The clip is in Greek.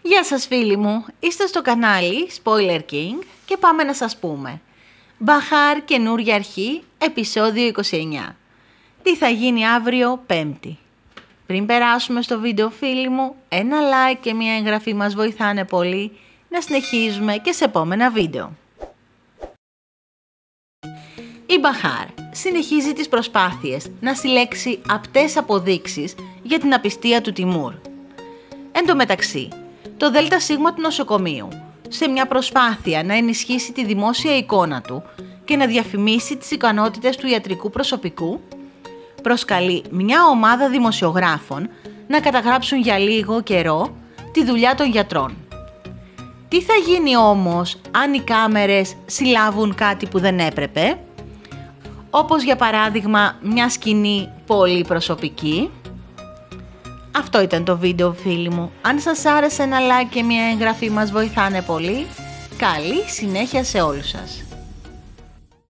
Γεια σας φίλοι μου, είστε στο κανάλι Spoiler King και πάμε να σας πούμε Μπαχάρ καινούρια αρχή, επεισόδιο 29. Τι θα γίνει αύριο Πέμπτη. Πριν περάσουμε στο βίντεο φίλοι μου, ένα like και μια εγγραφή μας βοηθάνε πολύ να συνεχίζουμε και σε επόμενα βίντεο. Η Μπαχάρ συνεχίζει τις προσπάθειες να συλλέξει απτές αποδείξεις για την απιστία του Τιμούρ. Εν τω μεταξύ, το ΔΣ του νοσοκομείου, σε μια προσπάθεια να ενισχύσει τη δημόσια εικόνα του και να διαφημίσει τις ικανότητες του ιατρικού προσωπικού, προσκαλεί μια ομάδα δημοσιογράφων να καταγράψουν για λίγο καιρό τη δουλειά των γιατρών. Τι θα γίνει όμως αν οι κάμερες συλλάβουν κάτι που δεν έπρεπε, όπως για παράδειγμα μια σκηνή πολύ προσωπική? Αυτό ήταν το βίντεο φίλοι μου. Αν σας άρεσε ένα like και μια εγγραφή μας βοηθάνε πολύ. Καλή συνέχεια σε όλους σας.